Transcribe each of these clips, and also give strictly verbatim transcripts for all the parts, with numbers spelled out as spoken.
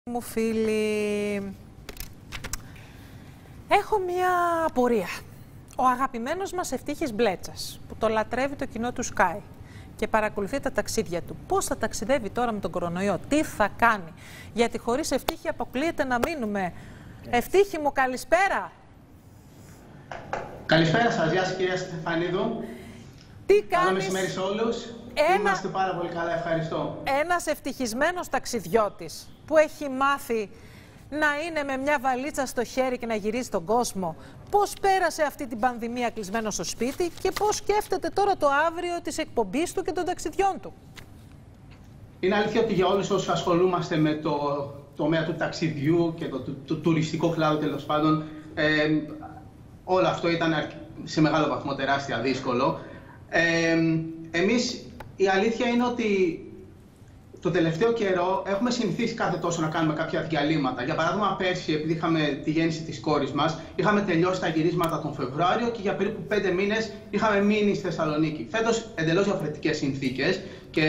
Μου φίλοι, έχω μία απορία. Ο αγαπημένος μας Ευτύχης Μπλέτσας, που το λατρεύει το κοινό του Sky και παρακολουθεί τα ταξίδια του, πώς θα ταξιδεύει τώρα με τον κορονοϊό, τι θα κάνει, γιατί χωρίς Ευτύχη αποκλείεται να μείνουμε. Ευτύχη μου, καλησπέρα. Καλησπέρα σας, γεια σας κυρία Στεφανίδου. Τι κάνεις? Καλό μεσημέρι σε όλους. Ένα... Είμαστε πάρα πολύ καλά, ευχαριστώ. Ένας ευτυχισμένος ταξιδιώτης που έχει μάθει να είναι με μια βαλίτσα στο χέρι και να γυρίζει τον κόσμο. Πώς πέρασε αυτή την πανδημία κλεισμένο στο σπίτι και πώς σκέφτεται τώρα το αύριο της εκπομπής του και των ταξιδιών του? Είναι αλήθεια ότι για όλους όσους ασχολούμαστε με το τομέα του ταξιδιού και το, το, το τουριστικό κλάδο τέλος πάντων, ε, όλο αυτό ήταν σε μεγάλο βαθμό τεράστια δύσκολο. Ε, εμείς η αλήθεια είναι ότι το τελευταίο καιρό έχουμε συνηθίσει κάθε τόσο να κάνουμε κάποια διαλύματα. Για παράδειγμα, πέρσι, επειδή είχαμε τη γέννηση της κόρης μας, είχαμε τελειώσει τα γυρίσματα τον Φεβρουάριο και για περίπου πέντε μήνες είχαμε μείνει στη Θεσσαλονίκη. Φέτος εντελώς διαφορετικές συνθήκες και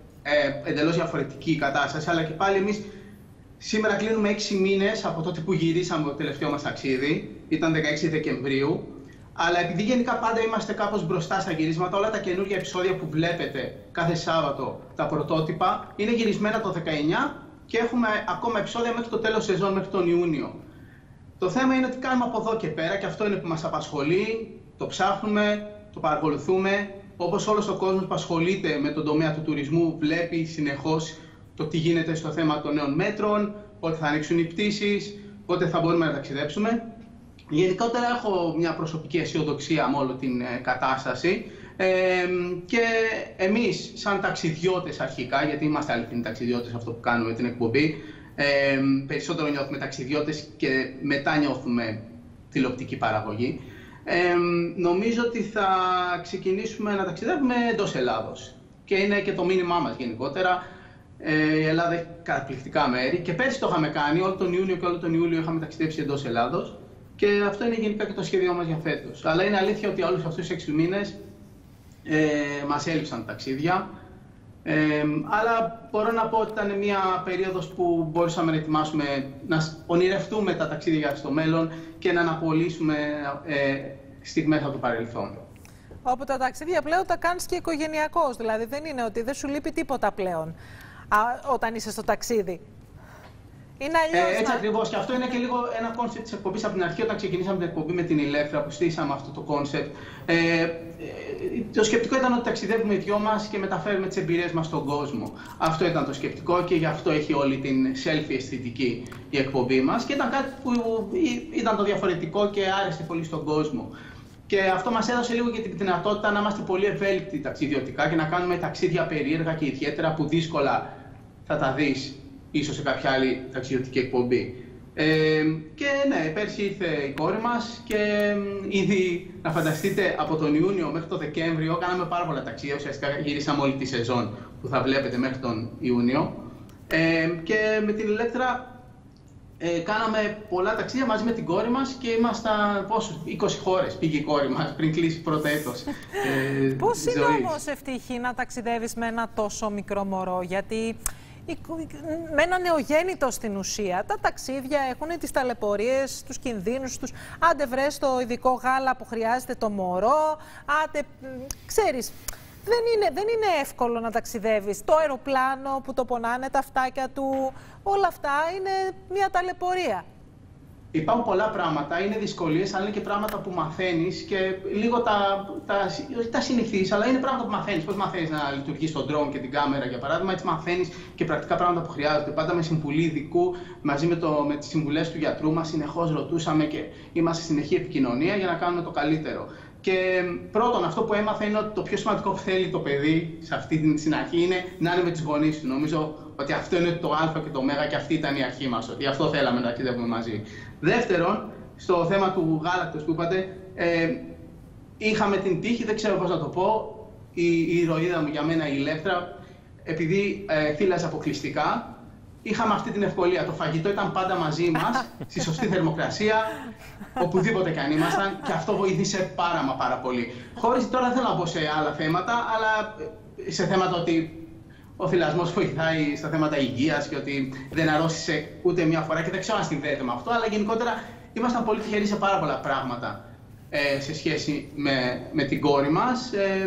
ε, εντελώς διαφορετική κατάσταση, αλλά και πάλι εμείς σήμερα κλείνουμε έξι μήνες από τότε που γυρίσαμε το τελευταίο μας ταξίδι, ήταν δεκαέξι Δεκεμβρίου. Αλλά επειδή γενικά πάντα είμαστε κάπως μπροστά στα γυρίσματα, όλα τα καινούργια επεισόδια που βλέπετε κάθε Σάββατο, τα πρωτότυπα, είναι γυρισμένα το δεκαεννιά και έχουμε ακόμα επεισόδια μέχρι το τέλος σεζόν, μέχρι τον Ιούνιο. Το θέμα είναι ότι κάνουμε από εδώ και πέρα και αυτό είναι που μας απασχολεί, το ψάχνουμε, το παρακολουθούμε. Όπως όλος ο κόσμος που ασχολείται με τον τομέα του τουρισμού βλέπει συνεχώς το τι γίνεται στο θέμα των νέων μέτρων, πότε θα ανοίξουν οι πτήσεις, πότε θα μπορούμε να ταξιδέψουμε. Γενικότερα έχω μια προσωπική αισιοδοξία με όλη την ε, κατάσταση ε, και εμείς σαν ταξιδιώτες αρχικά, γιατί είμαστε αληθινοί ταξιδιώτες αυτό που κάνουμε την εκπομπή, ε, περισσότερο νιώθουμε ταξιδιώτες και μετά νιώθουμε τηλεοπτική παραγωγή. Ε, νομίζω ότι θα ξεκινήσουμε να ταξιδεύουμε εντός Ελλάδος και είναι και το μήνυμά μας γενικότερα. Ε, η Ελλάδα έχει καταπληκτικά μέρη και πέρσι το είχαμε κάνει, όλο τον Ιούνιο και όλο τον Ιούλιο είχαμε ταξιδέψει εντός Ελλάδος. Και αυτό είναι γενικά και το σχέδιό μας για φέτος. Αλλά είναι αλήθεια ότι όλους αυτούς τους έξι μήνες ε, μας έλειψαν ταξίδια. Ε, αλλά μπορώ να πω ότι ήταν μια περίοδος που μπορούσαμε να ετοιμάσουμε, να ονειρευτούμε τα ταξίδια στο μέλλον και να αναπολύσουμε ε, στιγμές από το παρελθόν. Όπου τα ταξίδια πλέον τα κάνεις και οικογενειακώς. Δηλαδή δεν είναι ότι δεν σου λείπει τίποτα πλέον α, όταν είσαι στο ταξίδι. Είναι αλλιώς, ε, έτσι να... ακριβώς. Και αυτό είναι και λίγο ένα κόνσεπτ της εκπομπής από την αρχή, όταν ξεκινήσαμε την εκπομπή με την Ηλέκτρα, που στήσαμε αυτό το κόνσεπτ. Ε, ε, το σκεπτικό ήταν ότι ταξιδεύουμε οι δυο μας και μεταφέρουμε τις εμπειρίες μας στον κόσμο. Αυτό ήταν το σκεπτικό και γι' αυτό έχει όλη την selfie αισθητική η εκπομπή μας. Και ήταν κάτι που ήταν το διαφορετικό και άρεσε πολύ στον κόσμο. Και αυτό μας έδωσε λίγο και την δυνατότητα να είμαστε πολύ ευέλικτοι ταξιδιωτικά και να κάνουμε ταξίδια περίεργα και ιδιαίτερα που δύσκολα θα τα δεις ίσως σε κάποια άλλη ταξιδιωτική εκπομπή. Ε, και ναι, πέρσι ήρθε η κόρη μας και ήδη να φανταστείτε από τον Ιούνιο μέχρι τον Δεκέμβριο κάναμε πάρα πολλά ταξίδια, ουσιαστικά γυρίσαμε όλη τη σεζόν που θα βλέπετε μέχρι τον Ιούνιο. Ε, και με την Ηλέκτρα ε, κάναμε πολλά ταξίδια μαζί με την κόρη μας και ήμασταν πόσο, είκοσι χώρες πήγε η κόρη μας πριν κλείσει πρώτο έτος. Ε, Πώς είναι όμως, Ευτύχη, να ταξιδεύεις με ένα τόσο μικρό μωρό, γιατί με ένα νεογέννητο στην ουσία, τα ταξίδια έχουν τις ταλαιπωρίες, τους κινδύνους τους. Άντε βρες το ειδικό γάλα που χρειάζεται το μωρό, άντε, ξέρεις, δεν είναι, δεν είναι εύκολο να ταξιδεύεις. Το αεροπλάνο που το πονάνε τα αυτάκια του, όλα αυτά είναι μια ταλαιπωρία. Υπάρχουν πολλά πράγματα, είναι δυσκολίες, αλλά είναι και πράγματα που μαθαίνεις και λίγο τα, τα, τα συνηθίζεις, αλλά είναι πράγματα που μαθαίνεις. Πώς μαθαίνεις να λειτουργείς τον drone και την κάμερα, για παράδειγμα, έτσι μαθαίνεις και πρακτικά πράγματα που χρειάζονται. Πάντα με συμβουλή ειδικού, μαζί με, το, με τις συμβουλές του γιατρού μας, συνεχώς ρωτούσαμε και είμαστε στη συνεχή επικοινωνία για να κάνουμε το καλύτερο. Και πρώτον, αυτό που έμαθα είναι ότι το πιο σημαντικό που θέλει το παιδί σε αυτή την στην αρχή είναι να είναι με τις γονείς του. Νομίζω ότι αυτό είναι το Α και το Ω και αυτή ήταν η αρχή μας, ότι αυτό θέλαμε να ταξιδεύουμε μαζί. Δεύτερον, στο θέμα του γάλακτος που είπατε, ε, είχαμε την τύχη, δεν ξέρω πώς να το πω, η, η ηρωίδα μου για μένα η Ηλέκτρα, επειδή ε, θύλαζε αποκλειστικά, είχαμε αυτή την ευκολία. Το φαγητό ήταν πάντα μαζί μας, στη σωστή θερμοκρασία, οπουδήποτε και αν ήμασταν, και αυτό βοήθησε πάρα μα πάρα πολύ. Χωρίς τώρα δεν θέλω να πω σε άλλα θέματα, αλλά σε θέματα ότι ο θυλασμός βοηθάει στα θέματα υγείας και ότι δεν αρρώστησε ούτε μία φορά και δεν ξέρω αν συνδέεται με αυτό, αλλά γενικότερα ήμασταν πολύ τυχεροί σε πάρα πολλά πράγματα ε, σε σχέση με, με την κόρη μας. Ε,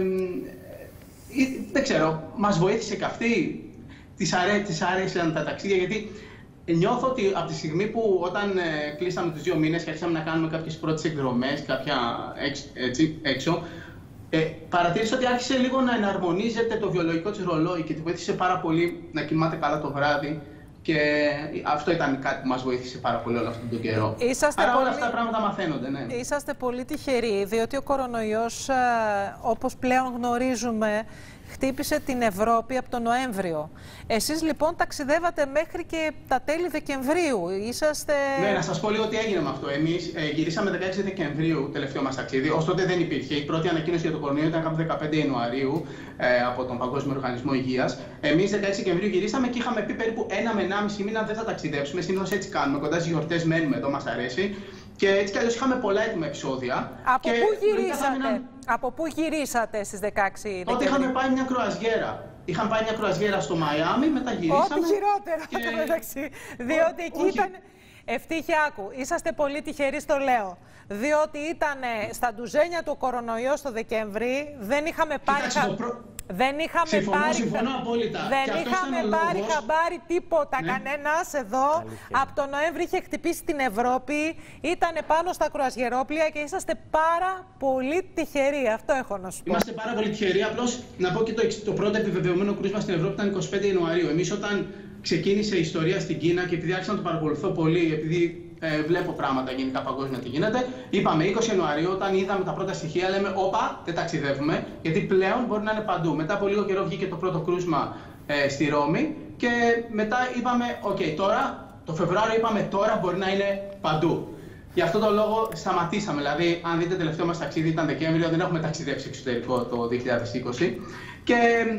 ε, δεν ξέρω, μας βοήθησε και αυτή, της, αρέ, της άρεσαν τα ταξίδια, γιατί νιώθω ότι από τη στιγμή που όταν ε, κλείσαμε τους δύο μήνες και άρχισαμε να κάνουμε κάποιες πρώτες εκδρομές, κάποια έξ, έτσι, έξω, ε, παρατήρησα ότι άρχισε λίγο να εναρμονίζεται το βιολογικό της ρολόι και τη βοήθησε πάρα πολύ να κοιμάται καλά το βράδυ. Και αυτό ήταν κάτι που μας βοήθησε πάρα πολύ όλο αυτόν τον καιρό. Είσαστε Άρα πολύ... όλα αυτά τα πράγματα μαθαίνονται, ναι. Είσαστε πολύ τυχεροί, διότι ο κορονοϊός, όπως πλέον γνωρίζουμε, χτύπησε την Ευρώπη από τον Νοέμβριο. Εσείς λοιπόν ταξιδεύατε μέχρι και τα τέλη Δεκεμβρίου. Είσαστε... Ναι, να σας πω λίγο τι έγινε με αυτό. Εμείς ε, γυρίσαμε δεκαέξι Δεκεμβρίου τελευταίο μας ταξίδι. Ως τότε δεν υπήρχε. Η πρώτη ανακοίνωση για το κορονοϊό ήταν κάπου δεκαπέντε Ιανουαρίου ε, από τον Παγκόσμιο Οργανισμό Υγείας. Εμείς δεκαέξι Δεκεμβρίου γυρίσαμε και είχαμε πει περίπου ένα με ενάμιση μήνα δεν θα ταξιδέψουμε. Συνήθως έτσι κάνουμε. Κοντά στις γιορτές μένουμε εδώ, μας αρέσει. Και έτσι κι αλλιώς είχαμε πολλά έτοιμα επεισόδια. Από και πού γυρίσατε, μείναν... από πού γυρίσατε στις δεκαέξι Δεκεμβρίου? Τότε είχαμε πάει μια κρουαζιέρα. Είχαμε πάει μια κρουαζιέρα στο Μαϊάμι, μετά γυρίσαμε. Ό,τι χειρότερο, και... μεταξύ. Διότι εκεί όχι. ήταν... Ευτύχη, άκου, είσαστε πολύ τυχεροί, στο λέω. Διότι ήταν στα ντουζένια του κορονοϊού το Δεκέμβρη, δεν είχαμε πάρει... Κοίταξε, προ... Δεν είχαμε συμφωνώ, πάρει, συμφωνώ απόλυτα. δεν είχαμε πάρει λόγος... χαμπάρι τίποτα, ναι. Κανένας εδώ. Αλήθεια. Από τον Νοέμβρη είχε χτυπήσει την Ευρώπη, ήταν πάνω στα κρουαζιερόπλια και είσαστε πάρα πολύ τυχεροί. Αυτό έχω να σου πω. Είμαστε πάρα πολύ τυχεροί. Απλώς να πω και το, το πρώτο επιβεβαιωμένο κρούσμα στην Ευρώπη ήταν είκοσι πέντε Ιανουαρίου. Εμείς όταν ξεκίνησε η ιστορία στην Κίνα και επειδή άρχισα να το παρακολουθώ πολύ, επειδή ε, βλέπω πράγματα γενικά παγκόσμια τι γίνεται, είπαμε είκοσι Ιανουαρίου, όταν είδαμε τα πρώτα στοιχεία, λέμε: όπα, δεν ταξιδεύουμε, γιατί πλέον μπορεί να είναι παντού. Μετά από λίγο καιρό βγήκε το πρώτο κρούσμα ε, στη Ρώμη και μετά είπαμε: οκ, okay, τώρα, το Φεβρουάριο είπαμε τώρα μπορεί να είναι παντού. Γι' αυτό τον λόγο σταματήσαμε. Δηλαδή, αν δείτε, τελευταίο μας ταξίδι ήταν Δεκέμβριο, δεν έχουμε ταξιδέψει εξωτερικό το δύο χιλιάδες είκοσι. Και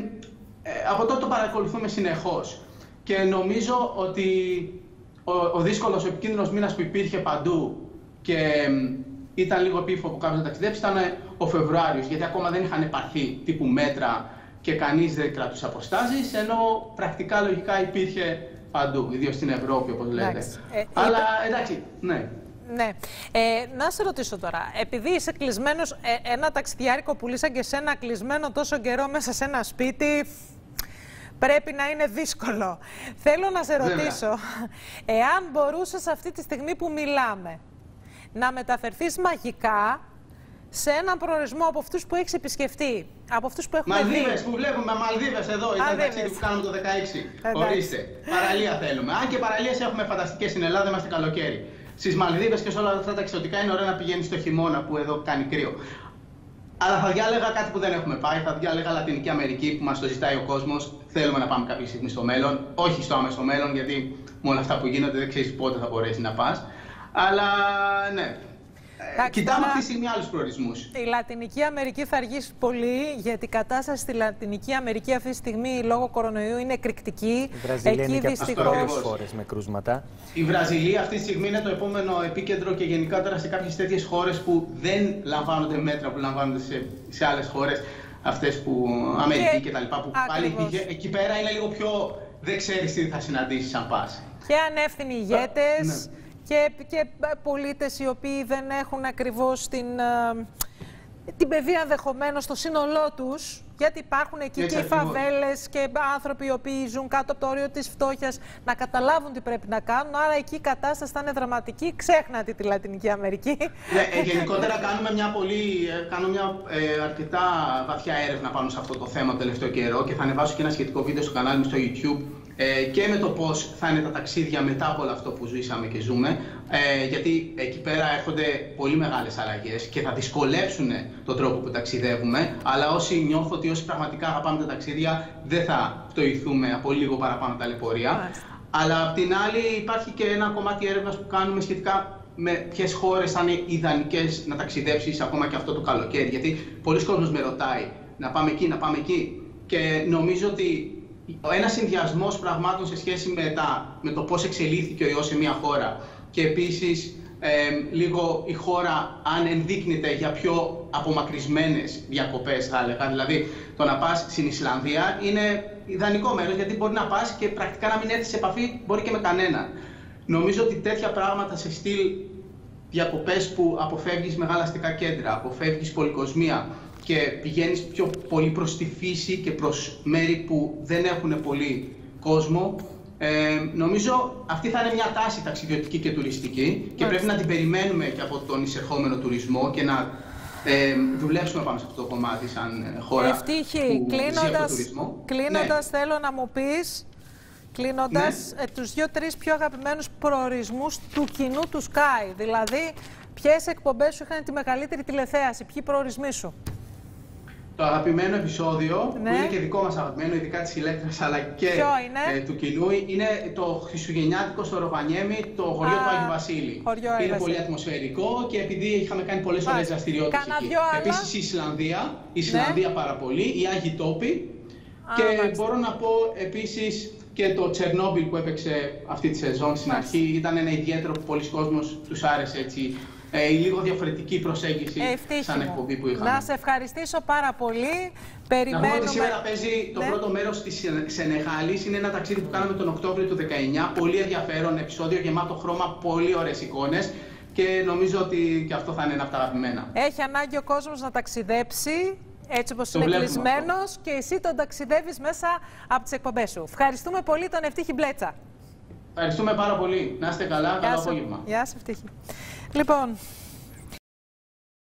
ε, από τότε το παρακολουθούμε συνεχώς. Και νομίζω ότι ο, ο δύσκολος, ο επικίνδυνος μήνας που υπήρχε παντού και ε, ήταν λίγο επίφο που κάποιος να ταξιδέψει ήταν ο Φεβρουάριος, γιατί ακόμα δεν είχαν πάρθει τύπου μέτρα και κανείς δεν κρατούσε αποστάσεις, ενώ πρακτικά λογικά υπήρχε παντού, ιδίως στην Ευρώπη, όπως λέτε. Ε, Αλλά εντάξει, ναι. Ναι. Ε, να σε ρωτήσω τώρα, επειδή είσαι κλεισμένος, ε, ένα ταξιδιάρικο πουλί σαν και σένα κλεισμένο τόσο καιρό μέσα σε ένα σπίτι, πρέπει να είναι δύσκολο. Θέλω να σε ρωτήσω, εάν μπορούσες αυτή τη στιγμή που μιλάμε να μεταφερθείς μαγικά σε έναν προορισμό από αυτούς που έχεις επισκεφτεί, από αυτούς που έχουμε Μαλδίβες, δει. που βλέπουμε, Μαλδίβες εδώ, ήταν ταξίδι που κάναμε το δεκαέξι. Ορίστε, παραλία θέλουμε. Αν και παραλίες έχουμε φανταστικές στην Ελλάδα, είμαστε καλοκαίρι. Στις Μαλδίβες και σε όλα αυτά τα εξωτικά είναι ωραίο να πηγαίνει στο χειμώνα που εδώ κάνει κρύο. Αλλά θα διάλεγα κάτι που δεν έχουμε πάει, θα διάλεγα Λατινική Αμερική που μας το ζητάει ο κόσμος. Θέλουμε να πάμε κάποια στιγμή στο μέλλον, όχι στο άμεσο μέλλον, γιατί με όλα αυτά που γίνονται δεν ξέρεις πότε θα μπορέσει να πας. Αλλά ναι. Εντάξει, κοιτάμε τώρα, αυτή τη στιγμή άλλους προορισμούς. Η Λατινική Αμερική θα αργήσει πολύ, γιατί η κατάσταση στη Λατινική Αμερική αυτή τη στιγμή λόγω κορονοϊού είναι εκρηκτική. Η Βραζιλία εκεί είναι δυστυχώς και από τις χώρες με κρούσματα. Η Βραζιλία αυτή τη στιγμή είναι το επόμενο επίκεντρο και γενικά τώρα σε κάποιες τέτοιες χώρες που δεν λαμβάνονται μέτρα που λαμβάνονται σε, σε άλλες χώρες, αυτές που Αμερική και, και τα λοιπά, που πάλι εκεί πέρα είναι λίγο πιο δεν ξέρεις τι θα συναντήσεις αν πας. Και ανεύθυνοι ηγέτες. Ναι. Και, και πολίτες οι οποίοι δεν έχουν ακριβώς την, την παιδεία ενδεχομένως στο σύνολό τους, γιατί υπάρχουν εκεί και οι φαβέλες και άνθρωποι οι οποίοι ζουν κάτω από το όριο της φτώχειας, να καταλάβουν τι πρέπει να κάνουν. Άρα εκεί η κατάσταση θα είναι δραματική. Ξέχνατε τη Λατινική Αμερική. Ναι, ε, γενικότερα κάνουμε μια πολύ, κάνω μια ε, αρκετά βαθιά έρευνα πάνω σε αυτό το θέμα το τελευταίο καιρό και θα ανεβάσω και ένα σχετικό βίντεο στο κανάλι μου στο YouTube. Ε, και με το πώς θα είναι τα ταξίδια μετά από όλο αυτό που ζήσαμε και ζούμε, ε, γιατί εκεί πέρα έρχονται πολύ μεγάλες αλλαγές και θα δυσκολέψουν τον τρόπο που ταξιδεύουμε, αλλά όσοι νιώθω ότι όσοι πραγματικά αγαπάμε τα ταξίδια δεν θα φτωηθούμε από λίγο παραπάνω ταλαιπωρία. Αλλά απ' την άλλη υπάρχει και ένα κομμάτι έρευνας που κάνουμε σχετικά με ποιες χώρες θα είναι ιδανικές να ταξιδέψεις ακόμα και αυτό το καλοκαίρι, γιατί πολλοί κόσμος με ρωτάει να πάμε εκεί, να πάμε εκεί, και νομίζω ότι ένας συνδυασμός πραγμάτων σε σχέση με, τα, με το πώς εξελίχθηκε ο ιός σε μια χώρα και επίσης ε, λίγο η χώρα αν ενδείκνυται για πιο απομακρυσμένες διακοπές, θα έλεγα. Δηλαδή το να πας στην Ισλανδία είναι ιδανικό μέρος, γιατί μπορεί να πας και πρακτικά να μην έρθεις σε επαφή, μπορεί και με κανέναν. Νομίζω ότι τέτοια πράγματα σε στυλ διακοπές που αποφεύγεις μεγάλα αστικά κέντρα, αποφεύγεις πολυκοσμία και πηγαίνεις πιο πολύ προς τη φύση και προς μέρη που δεν έχουν πολύ κόσμο, ε, νομίζω αυτή θα είναι μια τάση ταξιδιωτική και τουριστική και πρέπει να την περιμένουμε και από τον εισερχόμενο τουρισμό και να ε, δουλέψουμε πάνω σε αυτό το κομμάτι σαν χώρα Ευτύχη, που ζει από τον τουρισμό. Κλείνοντας, ναι. θέλω να μου πεις, κλείνοντας, ναι. ε, τους δύο-τρεις πιο αγαπημένους προορισμούς του κοινού του Sky. Δηλαδή, ποιες εκπομπές σου είχαν τη μεγαλύτερη τηλεθέαση, ποιοι προορισμοί σου? Το αγαπημένο επεισόδιο, ναι. που είναι και δικό μας αγαπημένο, ειδικά της Ηλέκτρας αλλά και ε, του κοινού, είναι το χριστουγεννιάτικο στο Ροβανιέμι, το χωριό Α, του Άγιου Βασίλη. Χωριό είναι Βασίλη. πολύ ατμοσφαιρικό και επειδή είχαμε κάνει πολλές ωραίες δραστηριότητες εκεί. Επίσης η Ισλανδία, η Ισλανδία ναι. πάρα πολύ, οι Άγιοι Τόποι. Α, και μάλιστα. μπορώ να πω επίσης και το Τσερνόμπιλ που έπαιξε αυτή τη σεζόν στην μάλιστα. αρχή. Ήταν ένα ιδιαίτερο που πολλοί κόσμος τους άρεσε έτσι. Ε, η λίγο διαφορετική προσέγγιση Ευτύχη σαν εκπομπή που είχαμε. Να σε ευχαριστήσω πάρα πολύ. Περιμένουμε... Να πω ότι σήμερα παίζει το ναι. πρώτο μέρος της Σενεγάλης. Είναι ένα ταξίδι που κάναμε τον Οκτώβριο του δεκαεννιά. Πολύ ενδιαφέρον επεισόδιο, γεμάτο χρώμα, πολύ ωραίες εικόνες. Και νομίζω ότι και αυτό θα είναι ένα από τα αγαπημένα. Έχει ανάγκη ο κόσμος να ταξιδέψει, έτσι όπως είναι κλεισμένος, και εσύ τον ταξιδεύεις μέσα από τις εκπομπές σου. Ευχαριστούμε πολύ τον Ευτύχη Μπλέτσα. Ευχαριστούμε πάρα πολύ. Να είστε καλά. Καλό απόγευμα. Γεια σου, Ευτύχη. Λοιπόν,